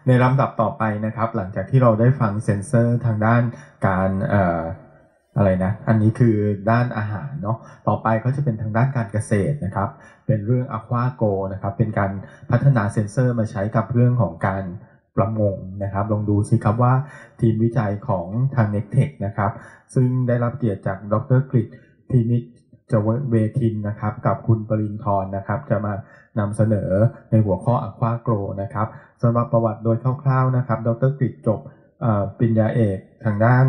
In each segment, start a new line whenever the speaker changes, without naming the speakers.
ในลำดับต่อไปนะครับหลังจากที่เราได้ฟังเซนเซอร์ทางด้านการอะไรนะอันนี้คือด้านอาหารเนาะต่อไปก็จะเป็นทางด้านการเกษตรนะครับเป็นเรื่อง Aquago นะครับเป็นการพัฒนาเซนเซอร์มาใช้กับเรื่องของการประมงนะครับลองดูสิครับว่าทีมวิจัยของทาง Nectech นะครับซึ่งได้รับเกียรติจากดร.กฤษพินิจจเวทินนะครับกับคุณปรินทร์นะครับจะมานำเสนอในหัวข้อ Aquago นะครับสำหรับประวัติโดยคร่าวๆนะครับดร.กฤษจบปริญญาเอกทางด้าน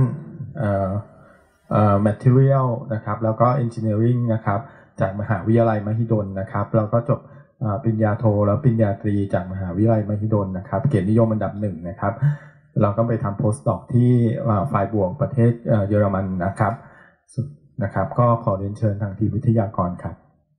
material นะครับแล้วก็ engineering นะครับจากมหาวิทยาลัยมหิดลนะครับแล้วก็จบปริญญาโทแล้วปริญญาตรีจากมหาวิทยาลัยมหิดลนะครับเกียรตินิยมอันดับหนึ่งนะครับเราก็ไปทำ postdoc ที่ฝ่ายบวกประเทศเยอรมันนะครับก็ขอเรียนเชิญทางทีมวิทยากรครับ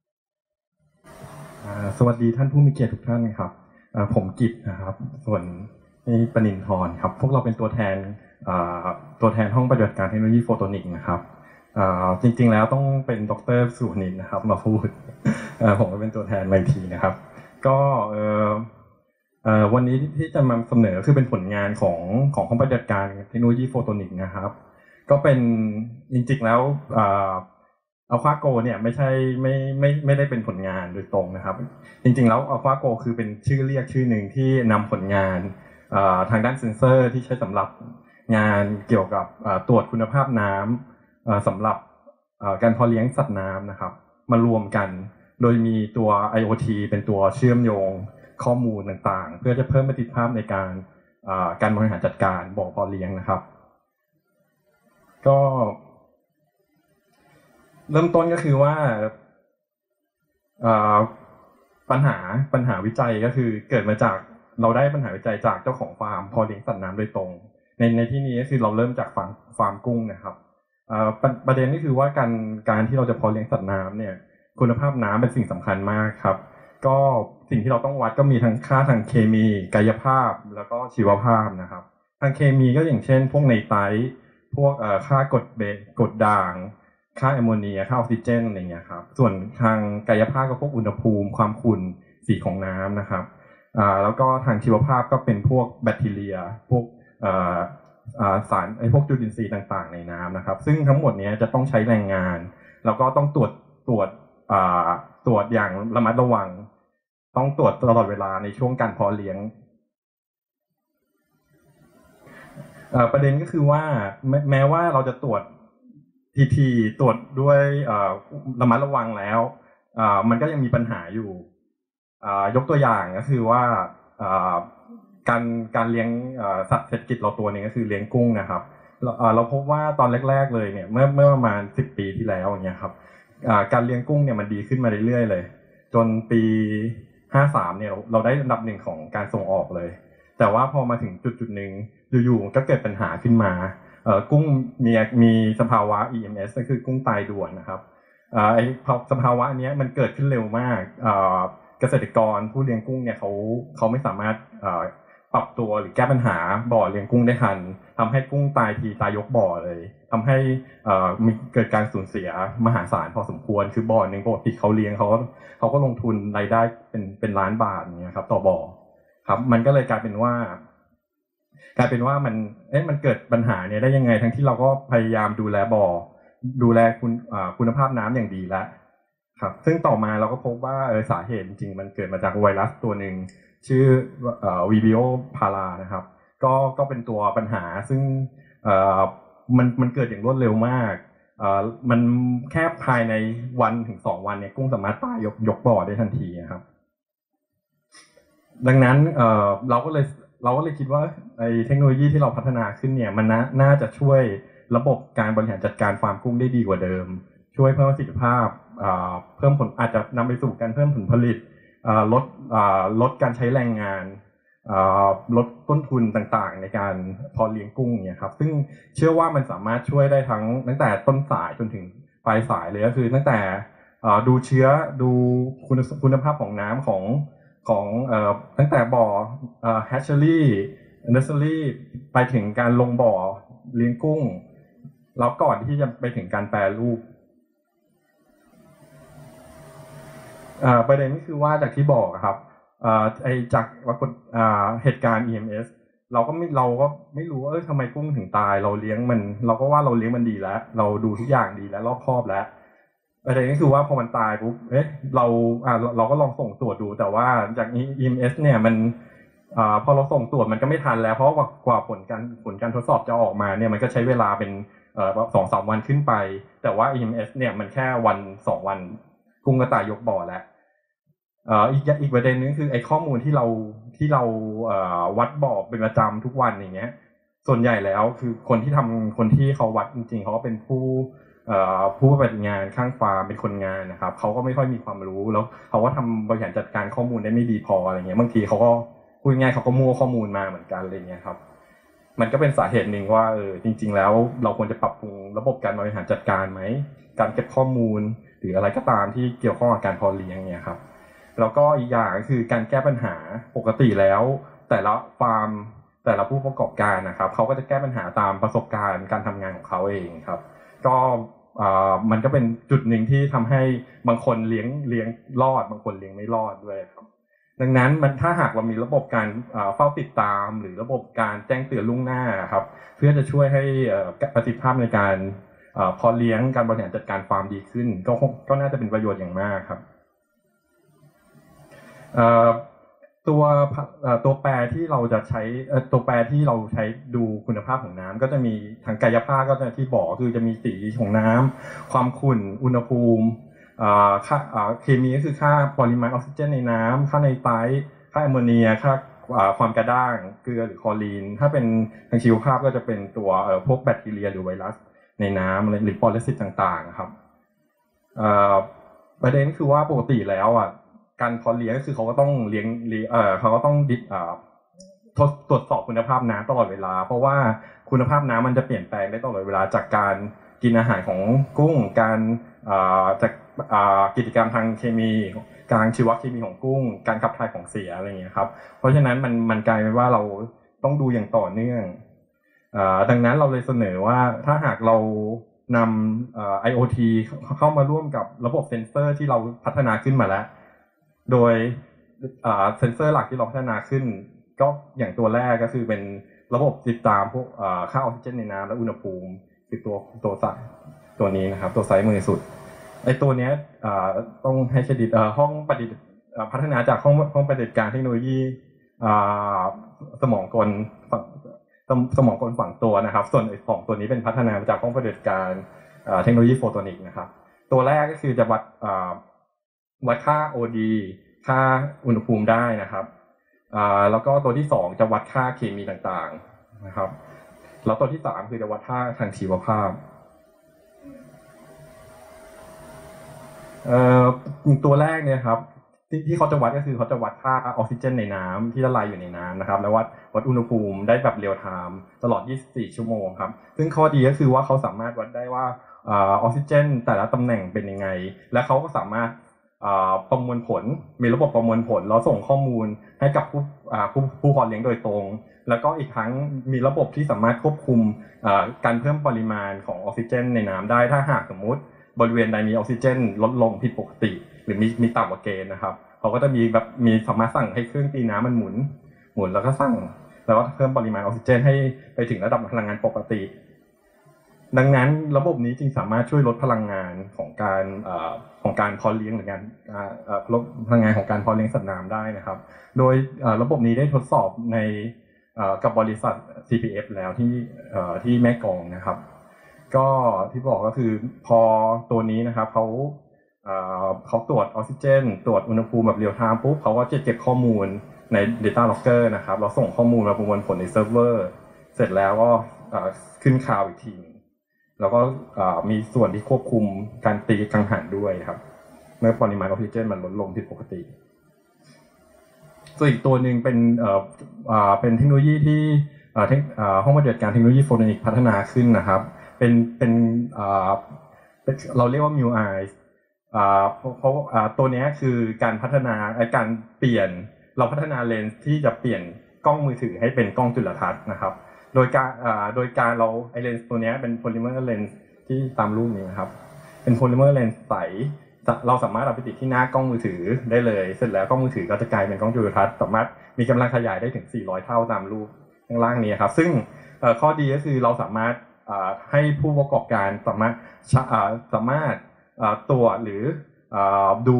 สวัสดีท่านผู้มีเกียรติทุกท่านครับผมกิตนะครับส่วนนี่ปณินทร์ครับพวกเราเป็นตัวแทนห้องปฏิบัติการเทคโนโลยีโฟโตนิกนะครับจริงๆแล้วต้องเป็นดร.สุวรรณินนะครับมาพูดผมก็เป็นตัวแทนมาอีกทีนะครับก็วันนี้ที่จะมาเสนอคือเป็นผลงานของห้องปฏิบัติการเทคโนโลยีโฟโตนิกนะครับก็เป็นจริงๆแล้วAquago เนี่ยไม่ได้เป็นผลงานโดยตรงนะครับจริงๆแล้ว Aquago คือเป็นชื่อเรียกชื่อหนึ่งที่นำผลงานทางด้านเซ็นเซอร์ที่ใช้สำหรับงานเกี่ยวกับตรวจคุณภาพน้ำสำหรับการเพาะเลี้ยงสัตว์น้ำนะครับมารวมกันโดยมีตัว IoT เป็นตัวเชื่อมโยงข้อมูลต่างๆเพื่อจะเพิ่มประสิทธิภาพในการบริหารจัดการบ่อเพาะเลี้ยงนะครับก็เริ่มต้นก็คือว่าปัญหาวิจัยก็คือเกิดมาจากเราได้ปัญหาวิจัยจากเจ้าของฟาร์มเพาะเลี้ยงสัตว์น้ำโดยตรงในที่นี้ก็คือเราเริ่มจากฟาร์มกุ้งนะครับประเด็นก็คือว่าการที่เราจะเพาะเลี้ยงสัตว์น้ำเนี่ยคุณภาพน้ำเป็นสิ่งสำคัญมากครับก็สิ่งที่เราต้องวัดก็มีทั้งค่าทางเคมีกายภาพแล้วก็ชีวภาพนะครับทางเคมีก็อย่างเช่นพวกไนไตรท์พวกค่ากรดด่างค่าแอมโมเนียค่าออกซิเจนอะไรเงี้ยครับส่วนทางกายภาพก็พวกอุณหภูมิความขุ่นสีของน้ำนะครับแล้วก็ทางชีวภาพก็เป็นพวกแบคทีเรียพวกสารพวกจุลินทรีย์ต่างๆในน้ำนะครับซึ่งทั้งหมดนี้จะต้องใช้แรงงานแล้วก็ต้องตรวจอย่างระมัดระวังต้องตรวจตลอดเวลาในช่วงการเพาะเลี้ยงประเด็นก็คือว่าแม้ว่าเราจะตรวจทีตรวจด้วยระมัดระวังแล้วมันก็ยังมีปัญหาอยู่ยกตัวอย่างก็คือว่าการเลี้ยงสัตว์เศรษฐกิจเราตัวนึงก็คือเลี้ยงกุ้งนะครับเราพบว่าตอนแรกๆเลยเนี่ยเมื่อประมาณ10 ปีที่แล้วอย่างเงี้ยครับการเลี้ยงกุ้งเนี่ยมันดีขึ้นมาเรื่อยๆเลยจนปี53เนี่ยเราได้อันดับหนึ่งของการส่งออกเลยแต่ว่าพอมาถึงจุดหนึ่งอยู่ๆก็เกิดปัญหาขึ้นมากุ้งมีสภาวะ EMS ก็คือกุ้งตายด่วนนะครับไอ้สภาวะนี้มันเกิดขึ้นเร็วมากเกษตรกรผู้เลี้ยงกุ้งเนี่ยเขาไม่สามารถปรับตัวหรือแก้ปัญหาบ่อเลี้ยงกุ้งได้ทันทำให้กุ้งตายทีตายยกบ่อเลยทำให้มีเกิดการสูญเสียมหาศาลพอสมควรคือบ่อหนึ่งปกติเขาเลี้ยงเขาก็ลงทุนรายได้เป็นล้านบาทอย่างเงี้ยครับต่อบ่อครับมันก็เลยกลายเป็นว่ามันเกิดปัญหาเนี่ยได้ยังไงทั้งที่เราก็พยายามดูแลบ่อดูแลคุณภาพน้ำอย่างดีแล้วครับซึ่งต่อมาเราก็พบว่าสาเหตุจริงๆมันเกิดมาจากไวรัสตัวหนึ่งชื่อVibrio Para นะครับก็เป็นตัวปัญหาซึ่งมันเกิดอย่างรวดเร็วมากมันแค่ภายในวันถึง2 วันเนี่ยกุ้งสามารถตายยกบ่อได้ทันทีนะครับดังนั้นเราก็เลยคิดว่าไอ้เทคโนโลยีที่เราพัฒนาขึ้นเนี่ยมันน่าจะช่วยระบบการบริหารจัดการฟาร์มกุ้งได้ดีกว่าเดิมช่วยเพิ่มประสิทธิภาพเพิ่มผลอาจจะนำไปสู่การเพิ่มผลผลิตลดการใช้แรงงานลดต้นทุนต่างๆในการเพาะเลี้ยงกุ้งเนี่ยครับซึ่งเชื่อว่ามันสามารถช่วยได้ตั้งแต่ต้นสายจนถึงปลายสายเลยก็คือตั้งแต่ดูเชื้อดูคุณภาพของน้ำของตั้งแต่บ่อhatchery nursery ไปถึงการลงบ่อเลี้ยงกุ้งแล้วก่อนที่จะไปถึงการแปรรูปประเด็นก็คือว่าจากที่บอกครับไอจากปรากฏเหตุการณ์ EMS เราก็ไม่รู้ว่าทำไมกุ้งถึงตายเราเลี้ยงมันเราก็ว่าเราเลี้ยงมันดีแล้วเราดูทุกอย่างดีแล้วรอบคอบแล้วประเด็นก็คือว่าพอมันตายปุ๊บเราก็ลองส่งตรวจดูแต่ว่าจาก EMS เนี่ยมันพอเราส่งตรวจมันก็ไม่ทันแล้วเพราะว่ากว่าผลการทดสอบจะออกมาเนี่ยมันก็ใช้เวลาเป็น2-3 วันขึ้นไปแต่ว่า EMS เนี่ยมันแค่1-2 วันกุ้งก็ตายยกบ่อแล้วอีกประเด็นนึงคือไอ้ข้อมูลที่เราวัดบ่อเป็นประจำทุกวันอย่างเงี้ยส่วนใหญ่แล้วคือคนที่เขาวัดจริงๆเขาก็เป็นผู้ปฏิบัติงานข้างฟาร์มเป็นคนงานนะครับเขาก็ไม่ค่อยมีความรู้แล้วเขาก็ทำบริหารจัดการข้อมูลได้ไม่ดีพออะไรเงี้ยบางทีเขาก็พูดง่ายเขาก็มั่วข้อมูลมาเหมือนกันอะไรเงี้ยครับมันก็เป็นสาเหตุหนึ่งว่าจริงๆแล้วเราควรจะปรับปรุงระบบการบริหารจัดการไหมการเก็บข้อมูลหรืออะไรก็ตามที่เกี่ยวข้องกับการเพาะเลี้ยงเนี่ยครับแล้วก็อีกอย่างก็คือการแก้ปัญหาปกติแล้วแต่ละฟาร์มแต่ละผู้ประกอบการนะครับเขาก็จะแก้ปัญหาตามประสบการณ์การทำงานของเขาเองครับก็มันก็เป็นจุดหนึ่งที่ทำให้บางคนเลี้ยงรอดบางคนเลี้ยงไม่รอดด้วยครับดังนั้นถ้าหากเรามีระบบการเฝ้าติดตามหรือระบบการแจ้งเตือนล่วงหน้าครับเพื่อจะช่วยให้ประสิทธิภาพในการเพาะเลี้ยงการบริหารจัดการฟาร์มดีขึ้นก็น่าจะเป็นประโยชน์อย่างมากครับตัวแปรที่เราจะใช้ตัวแปรที่เราใช้ดูคุณภาพของน้ำก็จะมีทางกายภาพก็จะที่บอกคือจะมีสีของน้ำความขุ่นอุณหภูมิค่าเคมีก็คือค่าปริมาณออกซิเจนในน้ำค่าไนไตรท์ค่าแอมโมเนียค่าความกระด้างเกลือหรือคลอรีนถ้าเป็นทางชีวภาพก็จะเป็นตัวพวกแบคทีเรียหรือไวรัสในน้ำหรือปรสิตต่างๆครับประเด็นคือว่าปกติแล้วการเพาะเลี้ยงก็คือเขาก็ต้องเขาก็ต้องตรวจสอบคุณภาพน้ำตลอดเวลาเพราะว่าคุณภาพน้ำมันจะเปลี่ยนแปลงได้ตลอดเวลาจากการกินอาหารของกุ้งการจากกิจกรรมทางเคมีการชีวเคมีของกุ้งการขับถ่ายของเสียอะไรอย่างเงี้ยครับเพราะฉะนั้นมันกลายเป็นว่าเราต้องดูอย่างต่อเนื่องดังนั้นเราเลยเสนอว่าถ้าหากเรานำIoT เข้ามาร่วมกับระบบเซ็นเซอร์ที่เราพัฒนาขึ้นมาแล้วโดยเซ็นเซอร์หลักที่เราพัฒนาขึ้นก็อย่างตัวแรกก็คือเป็นระบบติดตามพวกค่าออกซิเจนในน้ำและอุณหภูมิคือตัวนี้นะครับตัวไซส์มือสุดไอตัวเนี้ยต้องให้เครดิตห้องประดิษฐ์พัฒนาจากห้องปฏิบัติการเทคโนโลยีสมองกลฝังตัวนะครับส่วนของตัวนี้เป็นพัฒนามาจากห้องปฏิบัติการเทคโนโลยีโฟโตนิกนะครับตัวแรกก็คือจะวัดค่า OD ค่าอุณหภูมิได้นะครับแล้วก็ตัวที่2จะวัดค่าเคมีต่างๆนะครับแล้วตัวที่3คือจะวัดค่าทางชีวภาพตัวแรกเนี่ยครับที่เขาจะวัดก็คือเขาจะวัดค่าออกซิเจนในน้ำที่ละลายอยู่ในน้ำนะครับแล้ววัดอุณหภูมิได้แบบเรียลไทม์ตลอด24 ชั่วโมงครับซึ่งข้อดีก็คือว่าเขาสามารถวัดได้ว่าออกซิเจนแต่ละตำแหน่งเป็นยังไงและเขาก็สามารถประมวลผลมีระบบประมวลผลแล้วส่งข้อมูลให้กับผู้เพาะเลี้ยงโดยตรงแล้วก็อีกครั้งมีระบบที่สามารถควบคุมการเพิ่มปริมาณของออกซิเจนในน้ำได้ถ้าหากสมมุติบริเวณใดมีออกซิเจนลดลงผิดปกติหรือมีต่ำกว่าเกณฑ์นะครับเขาก็จะมีสามารถสั่งให้เครื่องตีน้ำมันหมุนแล้วก็สั่งแล้วก็เพิ่มปริมาณออกซิเจนให้ไปถึงระดับพลังงานปกติดังนั้นระบบนี้จึงสามารถช่วยลดพลังงานของการเพาะเลี้ยงหรือการลดพลังงานของการเพาะเลี้ยงสัตว์น้ำได้นะครับโดยระบบนี้ได้ทดสอบกับบริษัท CPF แล้วที่แม่กลองนะครับก็ที่บอกก็คือพอตัวนี้นะครับเขาตรวจออกซิเจนตรวจอุณหภูมิแบบเรียลไทม์ปุ๊บเขาก็จะเก็บข้อมูลใน Data Logger นะครับแล้วส่งข้อมูลมาประมวลผลในเซิร์ฟเวอร์เสร็จแล้วก็ขึ้นข่าวอีกทีแล้วก็มีส่วนที่ควบคุมการตีกังหันด้วยครับเมื่อปริมาณออกซิเจนมันลดลงผิดปกติส่วนอีกตัวหนึ่งเป็นเทคโนโลยีที่ห้องปฏิบัติการเทคโนโลยีโฟโตนิกพัฒนาขึ้นนะครับเป็นเราเรียกว่า MIUI เพราะตัวนี้คือการพัฒนาการเปลี่ยนเราพัฒนาเลนส์ที่จะเปลี่ยนกล้องมือถือให้เป็นกล้องจุลทรรศน์นะครับโดยการเราเลนส์ตัวนี้เป็นโพลิเมอร์เลนส์ที่ตามรูปนี้นะครับเป็นโพลิเมอร์เลนส์ใสเราสามารถเอาไปติดที่หน้ากล้องมือถือได้เลยเสร็จแล้วกล้องมือถือก็จะกลายเป็นกล้องจุลทรรศน์สามารถมีกำลังขยายได้ถึง400เท่าตามรูปข้างล่างนี้ครับซึ่งข้อดีก็คือเราสามารถให้ผู้ประกอบการสามารถตรวจหรือดู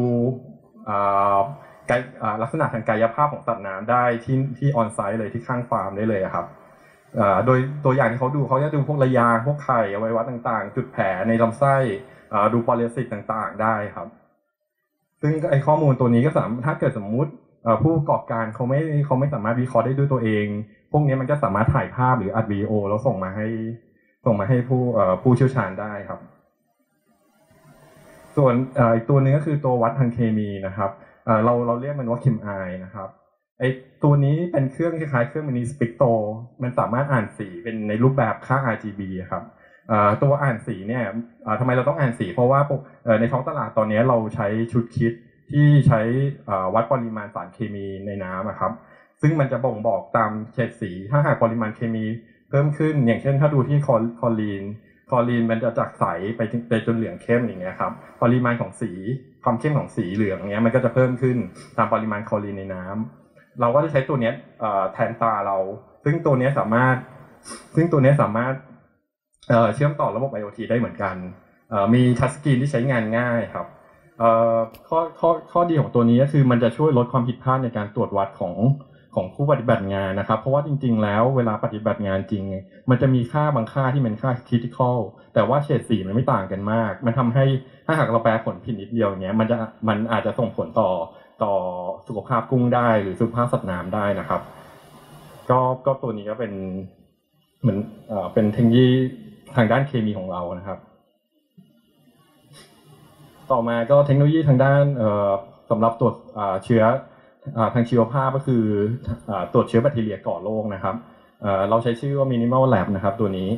ลักษณะทางกายภาพของสัตว์น้ำได้ที่ออนไซต์เลยที่ข้างฟาร์มได้เลยครับโดยตัวอย่างที่เขาดูเขาจะดูพวกระยางพวกไข่อวัยวะต่างๆจุดแผลในลำไส้ดูปรสิตต่างๆได้ครับซึ่งไอ้ข้อมูลตัวนี้ก็สามารถถ้าเกิดสมมุติผู้ประกอบการเขาไม่สามารถวิเคราะห์ได้ด้วยตัวเองพวกนี้มันก็สามารถถ่ายภาพหรืออัดวิดีโอแล้วส่งมาให้ผู้เชี่ยวชาญได้ครับส่วนอีกตัวนึงก็คือตัววัดทางเคมีนะครับเราเรียกมันว่า KEM-I นะครับไอตัวนี้เป็นเครื่องคล้ายๆเครื่องมินิสปิกโตมันสามารถอ่านสีเป็นในรูปแบบค่า RGB ครับตัวอ่านสีเนี่ยทำไมเราต้องอ่านสีเพราะว่าในท้องตลาดตอนนี้เราใช้ชุดคิดที่ใช้วัดปริมาณสารเคมีในน้ำครับซึ่งมันจะบ่งบอกตามเฉดสีถ้าหากปริมาณเคมีเพิ่มขึ้นอย่างเช่นถ้าดูที่คลอรีนมันจะจากใสไปจนเหลืองเข้มอย่างเงี้ยครับปริมาณของสีความเข้มของสีเหลืองเงี้ยมันก็จะเพิ่มขึ้นตามปริมาณคลอรีนในน้ำเราก็จะใช้ตัวนี้แทนตาเราซึ่งตัวนี้สามารถเชื่อมต่อระบบ IoT ได้เหมือนกันมีทัชสกรีนที่ใช้งานง่ายครับข้อดีของตัวนี้ก็คือมันจะช่วยลดความผิดพลาดในการตรวจวัดของผู้ปฏิบัติงานนะครับเพราะว่าจริงๆแล้วเวลาปฏิบัติงานจริงมันจะมีค่าบางค่าที่เป็นค่า critical แต่ว่าเฉดสีมันไม่ต่างกันมากมันทำให้ถ้าหากเราแปลผลผิดนิดเดียวอย่างเงี้ยมันอาจจะส่งผลต่อสุขภาพกุ้งได้หรือสุขภาพสัตว์น้ำได้นะครับก็ตัวนี้ก็เป็นเหมือนเป็นเทคโนโลยีทางด้านเคมีของเรานะครับต่อมาก็เทคโนโลยีทางด้านสำหรับตรวจเชื้อทางชีวภาพก็คือตรวจเชื้อแบคทีเรียก่อโรคนะครับเราใช้ชื่อว่า Minimal Lab นะครับตัวนี้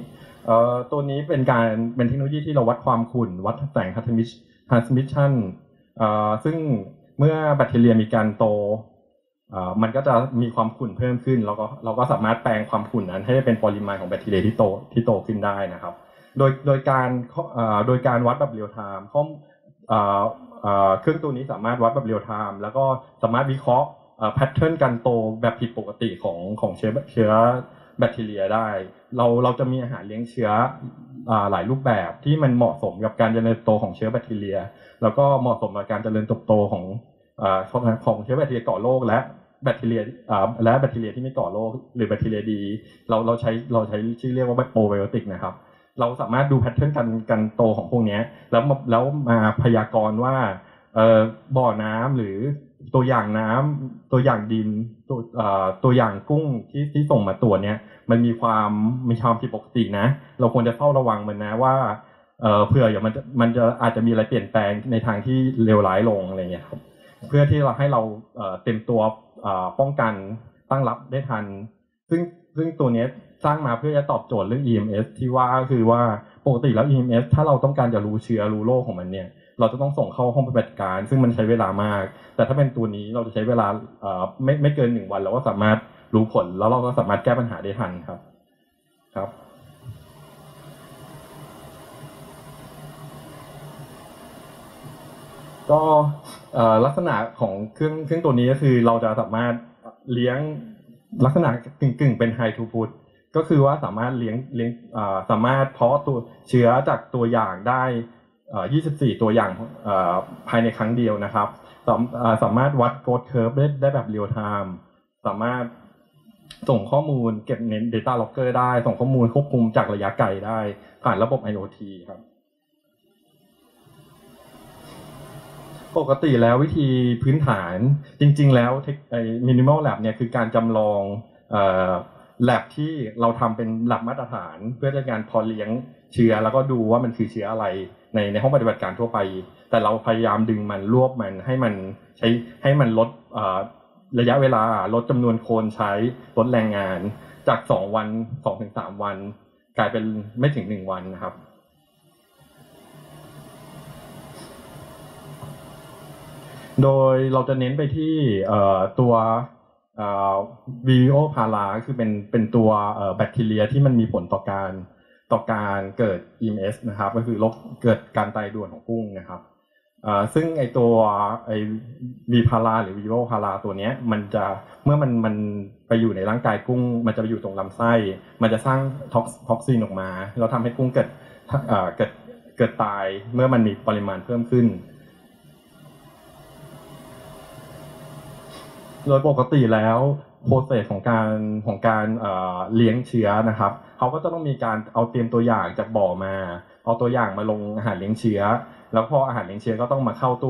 เป็นเทคโนโลยีที่เราวัดความขุ่นวัดแสง transmission ซึ่งเมื่อแบคทีเรียมีการโตมันก็จะมีความขุ่นเพิ่มขึ้นเราก็สามารถแปลงความขุ่นนั้นให้เป็นปริมาณของแบคทีเรียที่โตขึ้นได้นะครับโดยการวัดแบบเรียลไทม์เครื่องตัวนี้สามารถวัดแบบเรียลไทม์แล้วก็สามารถวิเคราะห์แพทเทิร์นการโตแบบผิดปกติของเชื้อแบคทีเรียได้เราจะมีอาหารเลี้ยงเชื้อหลายรูปแบบที่มันเหมาะสมกับการเจริญเติบโตของเชื้อแบคทีเรียแล้วก็เหมาะสมกับการเจริญเติบโตของเชื้อแบคทีเรียก่อโรคและแบคทีเรียที่ไม่ก่อโรคหรือแบคทีเรียดีเราใช้ชื่อเรียกว่าโปรไบโอติกนะครับเราสามารถดูแพทเทิร์นการโตของพวกนี้แล้วมาพยากรณ์ว่าบ่อน้ำหรือตัวอย่างน้ำตัวอย่างดินตัวอย่างกุ้งที่ส่งมาตรวจเนี้ยมันมีความผิดปกตินะเราควรจะเฝ้าระวังมันนะว่าเผื่ออย่างมันจะอาจจะมีอะไรเปลี่ยนแปลงในทางที่เลวร้ายลงอะไรเงี้ยครับเพื่อที่เราให้เราเต็มตัวป้องกันตั้งรับได้ทันซึ่งตัวนี้สร้างมาเพื่อจะตอบโจทย์เรื่อง EMS ที่ว่าคือว่าปกติแล้ว EMS ถ้าเราต้องการจะรู้เชื้อรู้โรคของมันเนี่ยเราจะต้องส่งเข้าห้องปฏิบัติการซึ่งมันใช้เวลามากแต่ถ้าเป็นตัวนี้เราจะใช้เวลาไม่เกิน1 วันเราก็สามารถรู้ผลแล้วเราก็สามารถแก้ปัญหาได้ทันครับก็ลักษณะของเครื่องตัวนี้ก็คือเราจะสามารถเลี้ยงลักษณะกึ่งเป็นไฮทูพุตก็คือว่าสามารถเลี้ยงสามารถเพาะตัวเชื้อจากตัวอย่างได้24ตัวอย่างภายในครั้งเดียวนะครับสามารถวัดโกรทเคอร์ฟได้แบบเรียลไทม์สามารถส่งข้อมูลเก็บเน้น Data Logger ได้ส่งข้อมูลควบคุมจากระยะไกลได้ผ่านระบบ IoT ครับปกติแล้ววิธีพื้นฐานจริงๆแล้วMinimal Lab เนี่ยคือการจำลองlab ที่เราทำเป็น lab มาตรฐานเพื่อการเพาะเลี้ยงเชื้อแล้วก็ดูว่ามันคือเชื้ออะไรในห้องปฏิบัติการทั่วไปแต่เราพยายามดึงมันรวบมันให้มันลดระยะเวลาลดจำนวนคนใช้ลดแรงงานจาก2 วัน 2-3 วันกลายเป็นไม่ถึง1 วันนะครับโดยเราจะเน้นไปที่ตัวVibrio parva คือเป็นตัวแบคทีเรียที่มันมีผลต่อการเกิด EMS นะครับก็คือเกิดการตายด่วนของกุ้งนะครับซึ่งไอตัวไอวีพาราหรือวีโวพาราตัวเนี้ยมันจะเมื่อมันไปอยู่ในร่างกายกุ้งมันจะไปอยู่ตรงลำไส้มันจะสร้างท็อกซินออกมาแล้วทำให้กุ้งเกิดตายเมื่อมันมีปริมาณเพิ่มขึ้นโดยปกติแล้วโปรเซสของการเลี้ยงเชื้อนะครับเขาก็จะต้องมีการเอาเตรียมตัวอย่างจากบ่อมาเอาตัวอย่างมาลงอาหารเลี้ยงเชื้อแล้วพออาหารเลี้ยงเชื้อก็ต้องมาเข้า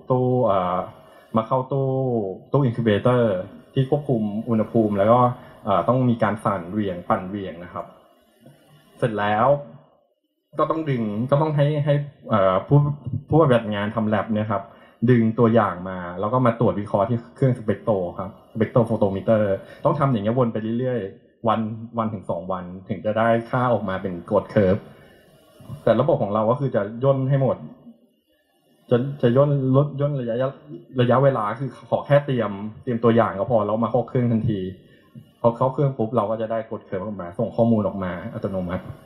ตู้อินคิวเบเตอร์ที่ควบคุมอุณหภูมิแล้วก็ต้องมีการปั่นเหวี่ยงนะครับเสร็จแล้วก็ต้องให้ผู้ปฏิบัติงานทำแลบเนี่ยครับดึงตัวอย่างมาแล้วก็มาตรวจวิเคราะห์ที่เครื่องสเปกโตครับสเปกโตโฟโตมิเตอร์ต้องทำอย่างเงี้ยวนไปเรื่อยๆวันถึง2 วันถึงจะได้ค่าออกมาเป็นโกรธเคอร์ฟแต่ระบบของเราก็คือจะย่นให้หมดจะย่นระยะเวลาคือขอแค่เตรียมตัวอย่างก็พอแล้วมาเข้าเครื่องทันทีพอเข้าเครื่องปุ๊บเราก็จะได้โกรธเคอร์ฟออกมาส่งข้อมูลออกมาอัตโนมัติ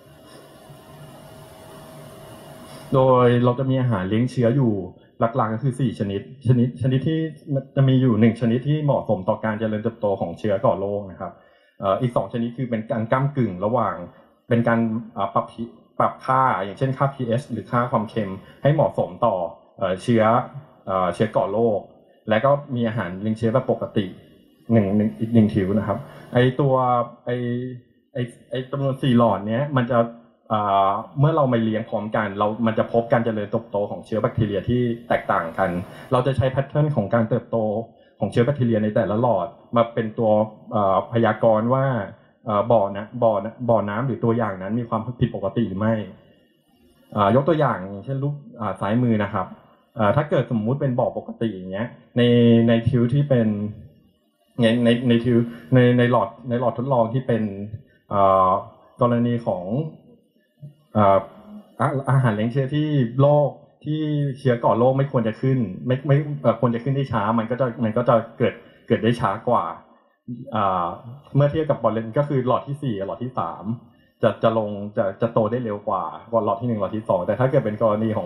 โดยเราจะมีอาหารเลี้ยงเชื้ออยู่หลักๆก็คือ4 ชนิดที่จะมีอยู่1 ชนิดที่เหมาะสมต่อการเจริญเติบโตของเชื้อก่อโรคนะครับอีก2 ชนิดคือเป็นการก้ำกึ่งระหว่างเป็นการปรับค่าอย่างเช่นค่า pH หรือค่าความเค็มให้เหมาะสมต่อเชื้อก่อโรคและก็มีอาหารเลี้ยงเชื้อแบบปกติอีก1 ถิวนะครับไอตัวจำนวน4 หลอดเนี้ยมันจะเมื่อเรามาเลี้ยงพร้อมกันมันจะพบการเจริญเติบโตของเชื้อแบคทีเรียที่แตกต่างกันเราจะใช้แพทเทิร์นของการเติบโตของเชื้อแบคทีเรียในแต่ละหลอดมาเป็นตัวพยากรณ์ว่าบ่อน้ำหรือตัวอย่างนั้นมีความผิดปกติหรือไม่ยกตัวอย่างเช่นรูปซ้ายมือนะครับถ้าเกิดสมมุติเป็นบ่อปกติอย่างเงี้ยในทิวที่เป็นในทิวในหลอดทดลองที่เป็นกรณีของอาหารเลี้ยงเชื้อที่โรคที่เชื้อก่อโรคไม่ควรจะขึ้นไม่ควรจะขึ้นได้ช้ามันก็จะเกิดได้ช้ากว่าเมื่อเทียบกับบอลเลนก็คือหลอดที่4กับหลอดที่3จะโตได้เร็วกว่าหลอดที่1หลอดที่2แต่ถ้าเกิดเป็นกรณีของ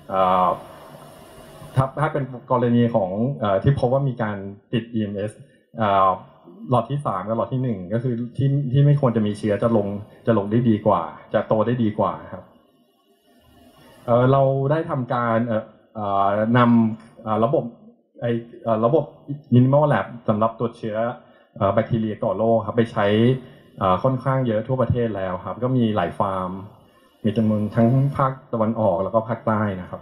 ถ้าเป็นกรณีของที่พบว่ามีการติด EMS หลอดที่3กับหลอดที่1ก็คือที่ไม่ควรจะมีเชื้อจะลงได้ดีกว่าจะโตได้ดีกว่าครับเราได้ทำการนำระบบ Minimal Lab สำหรับตรวจเชื้อแบคทีเรียก่อโรคครับไปใช้ค่อนข้างเยอะทั่วประเทศแล้วครับก็มีหลายฟาร์มมีจำนวนทั้งภาคตะวันออกแล้วก็ภาคใต้นะครับ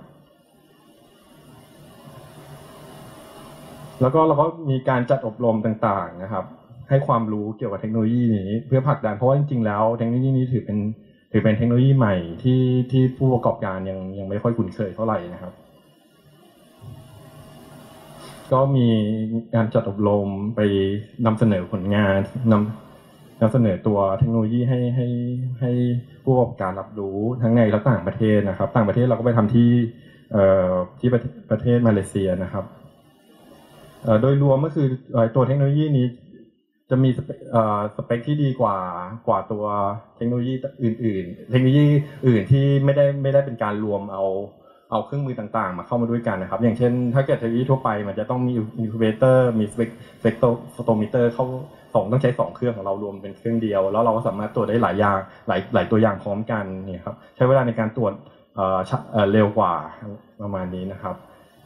แล้วก็เราก็มีการจัดอบรมต่างๆนะครับให้ความรู้เกี่ยวกับเทคโนโลยีนี้เพื่อผลักดันเพราะว่าจริงๆแล้วเทคโนโลยีนี้ถือเป็นเทคโนโลยีใหม่ที่ผู้ประกอบการยังไม่ค่อยคุ้นเคยเท่าไหร่นะครับก็มีการจัดอบรมไปนำเสนอผลงานนำเสนอตัวเทคโนโลยีให้ผู้ประกอบการรับรู้ทั้งในและต่างประเทศนะครับต่างประเทศเราก็ไปทำที่ประเทศมาเลเซียนะครับโดยรวมก็คือตัวเทคโนโลยีนี้จะมีสเปคที่ดีกว่าตัวเทคโนโลยีอื่นๆเทคโนโลยีอื่นที่ไม่ได้เป็นการรวมเอาเครื่องมือต่างๆมาเข้ามาด้วยกันนะครับอย่างเช่นถ้าเกิดเทคโนโลยีทั่วไปมันจะต้องมีอินคิวเบเตอร์มีสเปกโตมิเตอร์เข้าต้องใช้2 เครื่องของเรารวมเป็นเครื่องเดียวแล้วเราก็สามารถตรวจได้หลายอย่างหลายตัวอย่างพร้อมกันนี่ครับใช้เวลาในการตรวจเร็วกว่าประมาณนี้นะครับ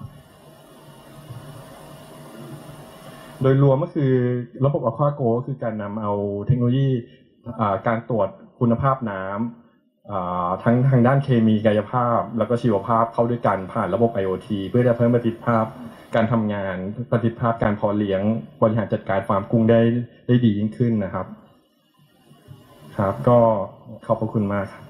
โดยรวมก็คือระบบ AquaGo ก็คือการนำเอาเทคโนโลยีการตรวจคุณภาพน้ำทั้งทางด้านเคมีกายภาพแล้วก็ชีวภาพเข้าด้วยกันผ่านระบบ IoT เพื่อจะเพิ่มประสิทธิภาพการทำงานประสิทธิภาพการเพาะเลี้ยงบริหารจัดการฟาร์มกุ้งได้ดียิ่งขึ้นนะครับครับก็ขอบพระคุณมากครับ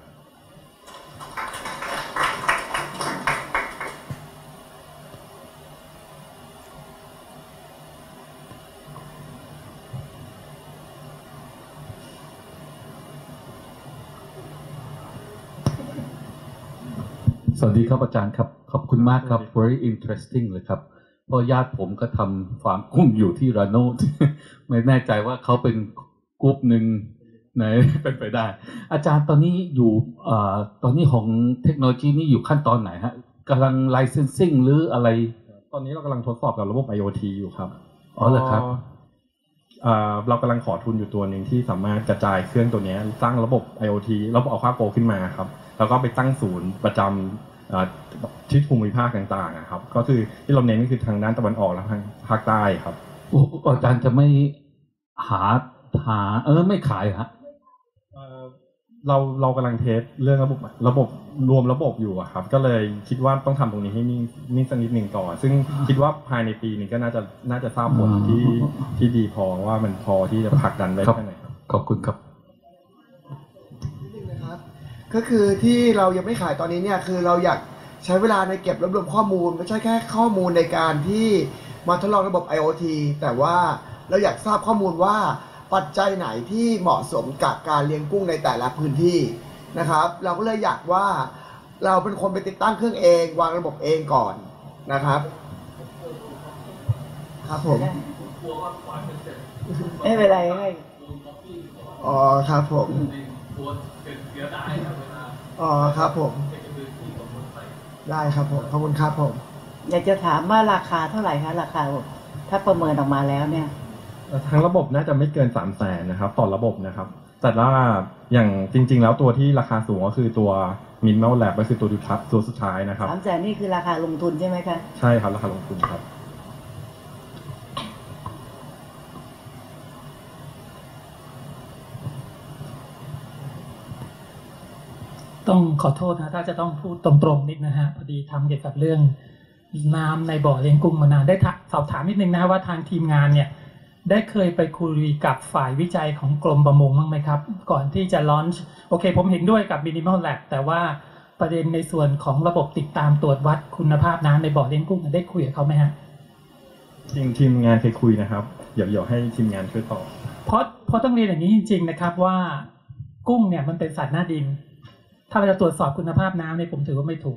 สวัสดีครับอาจารย์ครับขอบคุณมากครับ very interesting เลยครับเพราะญาติผมก็ทำฟาร์มกุ้งอยู่ที่ระโนด ไม่แน่ใจว่าเขาเป็นกลุ่มหนึ่งไหน เป็นไปได้ อาจารย์ตอนนี้อยู่ตอนนี้ของเทคโนโลยีนี่อยู่ขั้นตอนไหนฮะกำลัง licensing หรืออะไร
ตอนนี้เรากำลังทดสอบกับระบบ IoT อยู่ครับ
อ๋อเหรอครับ
เรากำลังขอทุนอยู่ตัวหนึ่งที่สามารถกระจายเครื่องตัวนี้สร้างระบบ IoT ระบบอัลฟาโกขึ้นมาครับแล้วก็ไปตั้งศูนย์ประจำที่ภูมิภาคต่างๆครับก็คือที่เราเน้นก็คือทางด้านตะวันออกและทางภาคใต้ครับ
อาจารย์จะไม่หาไม่ขายฮะ
เรากำลังเทสเรื่องระบบรวมระบบอยู่ครับก็เลยคิดว่าต้องทำตรงนี้ให้นิ่งสักนิดหนึ่งก่อนซึ่งคิดว่าภายในปีนี้ก็น่าจะทราบผลที่ดีพอว่ามันพอที่จะผลักดันได้แค่ไหนครับ
ขอบคุณครับ
นะครับก็คือที่เรายังไม่ขายตอนนี้เนี่ยคือเราอยากใช้เวลาในเก็บรวบรวมข้อมูลไม่ใช่แค่ข้อมูลในการที่มาทดลองระบบ IoT แต่ว่าเราอยากทราบข้อมูลว่าปัจจัยไหนที่เหมาะสมกับการเลี้ยงกุ้งในแต่ละพื้นที่นะครับเราก็เลยอยากว่าเราเป็นคนไปติดตั้งเครื่องเองวางระบบเองก่อนนะครับครับผม
ไม่เป็นไร
อ๋อครับผมอ๋อครับผมได้ครับผมขอบคุณครับผม
อยากจะถามว่าราคาเท่าไหร่คะราคาถ้าประเมินออกมาแล้วเนี่ย
ทั้งระบบน่าจะไม่เกิน300,000นะครับต่อระบบนะครับแต่ว่าอย่างจริงๆแล้วตัวที่ราคาสูงก็คือตัว Minimal Lab ก็คือตัวสุดท้ายนะครับ
300,000นี่คือราคาลงทุนใช่ไหมคะ
ใช่ครับราคาลงทุนครับ
ต้องขอโทษนะถ้าจะต้องพูดตรงๆนิดนะฮะพอดีทำเกี่ยวกับเรื่องน้ำในบ่อเลี้ยงกุ้งมานานได้สอบถามนิดนึงนะว่าทางทีมงานเนี่ยได้เคยไปคุยกับฝ่ายวิจัยของกรมประมงบ้างไหมครับก่อนที่จะลอนช์โอเคผมเห็นด้วยกับ Minimal Lab แต่ว่าประเด็นในส่วนของระบบติดตามตรวจวัดคุณภาพน้ำในบ่อเลี้ยงกุ้งได้คุยกับเขาไหมฮะ
ทีมงานเคยคุยนะครับเดี๋ยวให้ทีมงานช่วยตอบ
เพราะต้องเรียนอย่างนี้จริงๆนะครับว่ากุ้งเนี่ยมันเป็นสัตว์หน้าดินถ้าเราจะตรวจสอบคุณภาพน้ำเนี่ยผมถือว่าไม่ถูก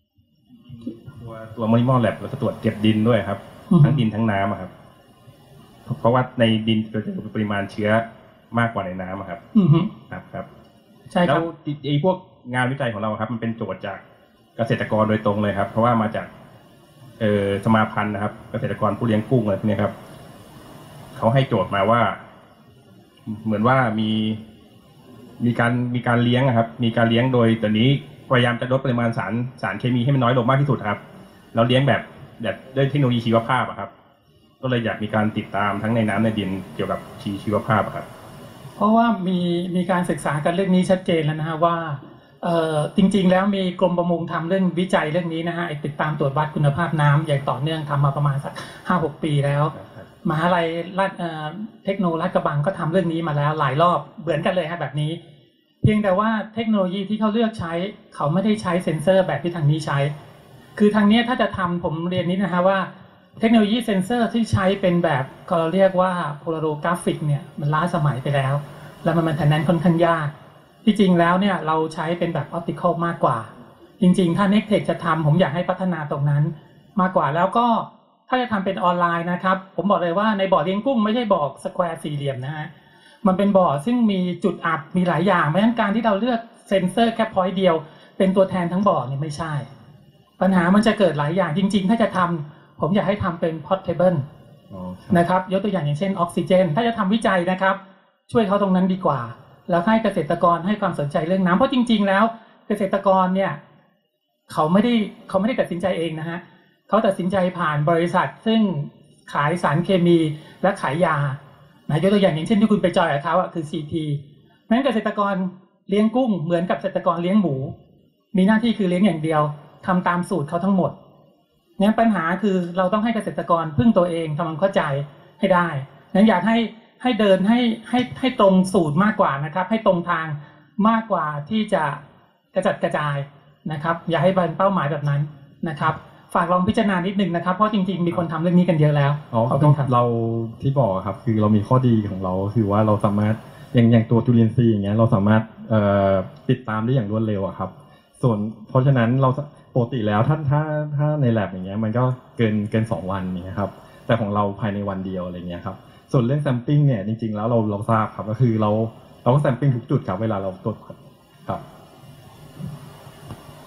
ตัว Minimal Lab เราจะตรวจเก็บดินด้วยครับทั้งดินทั้งน้ำครับเพราะว่าในดินจะมีปริมาณเชื้อมากกว่าในน้ำครับครับ
ใช่ครับ
แล้วไอ้พวกงานวิจัยของเราครับมันเป็นโจทย์จากเกษตรกรโดยตรงเลยครับเพราะว่ามาจากสมาพันธ์นะครับเกษตรกรผู้เลี้ยงกุ้งอะไรพวกนี้ครับเขาให้โจทย์มาว่าเหมือนว่ามีการเลี้ยงครับมีการเลี้ยงโดยตอนนี้พยายามจะลดปริมาณสารเคมีให้มันน้อยลงมากที่สุดครับแล้วเลี้ยงแบบด้วยเทคโนโลยีชีวภาพครับก็เลยอยากมีการติดตามทั้งในน้ำในดินเกี่ยวกับชีวภาพครับ
เพราะว่ามีการศึกษากันเรื่องนี้ชัดเจนแล้วนะฮะว่าจริงๆแล้วมีกรมประมงทำเรื่องวิจัยเรื่องนี้นะฮะติดตามตรวจวัดคุณภาพน้ำอย่างต่อเนื่องทำมาประมาณสัก 5-6 ปีแล้วมหาลัยเทคโนโลยีลาดกระบังก็ทำเรื่องนี้มาแล้วหลายรอบเหมือนกันเลยฮะแบบนี้เพียงแต่ว่าเทคโนโลยีที่เขาเลือกใช้เขาไม่ได้ใช้เซ็นเซอร์แบบที่ทางนี้ใช้คือทางนี้ถ้าจะทำผมเรียนนิดนะฮะว่าเทคโนโลยีเซ็นเซอร์ที่ใช้เป็นแบบเราเรียกว่าโพลาโรกราฟิกเนี่ยมันล้าสมัยไปแล้วแล้วมันทางนั้นค่อนข้างยากที่จริงแล้วเนี่ยเราใช้เป็นแบบออปติคอลมากกว่าจริงๆถ้า Nectech จะทำผมอยากให้พัฒนาตรงนั้นมากกว่าแล้วก็ถ้าจะทำเป็นออนไลน์นะครับผมบอกเลยว่าในบ่อเลี้ยงกุ้งไม่ใช่บ่อสแควร์สี่เหลี่ยมนะฮะมันเป็นบ่อซึ่งมีจุดอับมีหลายอย่างเพราะฉะนั้นการที่เราเลือกเซ็นเซอร์แค่พอยต์เดียวเป็นตัวแทนทั้งบ่อเนี่ยไม่ใช่ปัญหามันจะเกิดหลายอย่างจริงๆถ้าจะทำผมอยากให้ทำเป็น portable นะครับยกตัวอย่างเช่นออกซิเจนถ้าจะทำวิจัยนะครับช่วยเขาตรงนั้นดีกว่าแล้วให้เกษตรกรให้ความสนใจเรื่องน้ำเพราะจริงๆแล้วเกษตรกรเนี่ยเขาไม่ได้ตัดสินใจเองนะฮะเขาตัดสินใจผ่านบริษัทซึ่งขายสารเคมีและขายยายกตัวอย่างเช่นที่คุณไปจอยกับเขาคือ CP เพราะฉะนั้นเกษตรกรเลี้ยงกุ้งเหมือนกับเกษตรกรเลี้ยงหมูมีหน้าที่คือเลี้ยงอย่างเดียวทำตามสูตรเขาทั้งหมดงั้นปัญหาคือเราต้องให้เกษตรกรพึ่งตัวเองทำความเข้าใจให้ได้งั้นอยากให้เดินให้ตรงสูตรมากกว่านะครับให้ตรงทางมากกว่าที่จะกระจัดกระจายนะครับอย่าให้เป็นเป้าหมายแบบนั้นนะครับฝากลองพิจารณานิดนึงนะครับเพราะจริงๆมีคนทำเรื่องนี้กันเยอะแล้ว
เราที่บอกครับคือเรามีข้อดีของเราคือว่าเราสามารถอย่างตัวจุลินทรีย์อย่างเงี้ยเราสามารถติดตามได้อย่างรวดเร็วครับส่วนเพราะฉะนั้นเราปกติแล้วถ้าใน lab อย่างเงี้ยมันก็เกิน2 วันนี้ครับแต่ของเราภายในวันเดียวอะไรเงี้ยครับส่วนเรื่อง sampling เนี่ยจริงๆแล้วเราทราบครับก็คือเราก็ sampling ทุกจุดครับเวลาเราตรวจครับ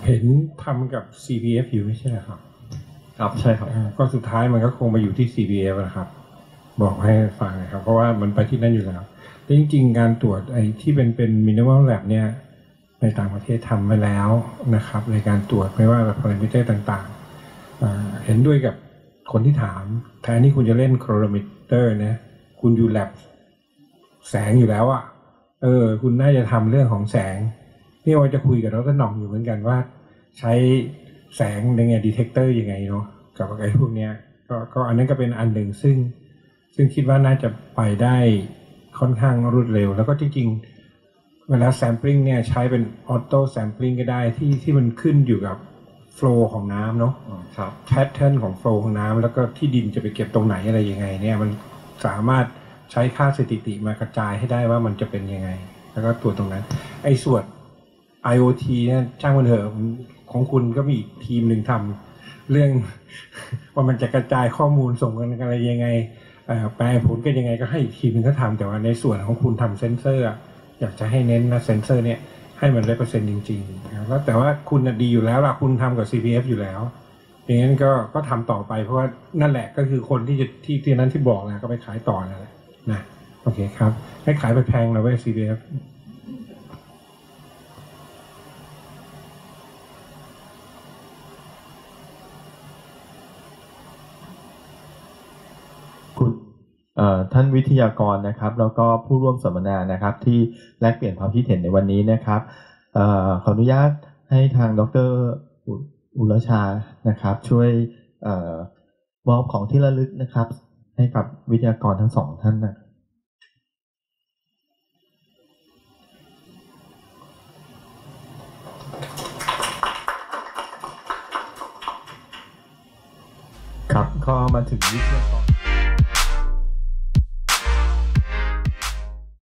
เห็นทำกับ CPF อยู่ไม่ใช่เหรอครับ
ครับใช่ครับ
ก็สุดท้ายมันก็คงมาอยู่ที่ CPF นะครับ บอกให้ฟังนะครับ เพราะว่ามันไปที่นั่นอยู่แล้วแต่จริงๆการตรวจไอ้ที่เป็น minimal lab เนี่ยในต่างประเทศทำมาแล้วนะครับในการตรวจไม่ว่าแบบพารามิเตอร์ต่างๆเห็นด้วยกับคนที่ถามแทนที่คุณจะเล่นโครมิเตอร์นะคุณอยู่ lab แสงอยู่แล้วอ่ะคุณน่าจะทำเรื่องของแสงนี่ว่าจะคุยกับดร.หน่องอยู่เหมือนกันว่าใช้แสงในไงดีเทคเตอร์ยังไงเนาะกับไอ้พวกเนี้ยก็อันนั้นก็เป็นอันหนึ่งซึ่งคิดว่าน่าจะไปได้ค่อนข้างรวดเร็วแล้วก็จริงๆเวลา sampling เนี่ยใช้เป็น auto sampling ก็ได้ที่มันขึ้นอยู่กับ flow ของน้ำเนาะ
ครับ
pattern ของ flow ของน้ำแล้วก็ที่ดินจะไปเก็บตรงไหนอะไรยังไงเนี่ยมันสามารถใช้ค่าสถิติมากระจายให้ได้ว่ามันจะเป็นยังไงแล้วก็ตรวจตรงนั้นไอ้ส่วน IoT เนี่ยช่างมันเถอะของคุณก็มีอีกทีมหนึ่งทำเรื่องว่ามันจะกระจายข้อมูลส่งกันอะไรยังไงแปลผลกันยังไงก็ให้อีกทีมหนึ่งเขาทำแต่ว่าในส่วนของคุณทำเซนเซอร์อยากจะให้เน้นนะเซนเซอร์เนี่ยให้มัน100%จริงๆแล้วแต่ว่าคุณดีอยู่แล้วล่ะคุณทำกับ CPF อยู่แล้วอย่างนั้นก็ทำต่อไปเพราะว่านั่นแหละก็คือคนที่นั้นที่บอกนะก็ไปขายต่อนั่นแหละนะโอเคครับให้ขายไปแพงนะเว้ย CPF
ท่านวิทยากรนะครับแล้วก็ผู้ร่วมสัมมนานะครับที่แลกเปลี่ยนความคิดเห็นในวันนี้นะครับขออนุญาตให้ทางดร.อุรชานะครับช่วยมอบของที่ระลึกนะครับให้กับวิทยากรทั้งสองท่านนะครับก็มาถึงวิทยากร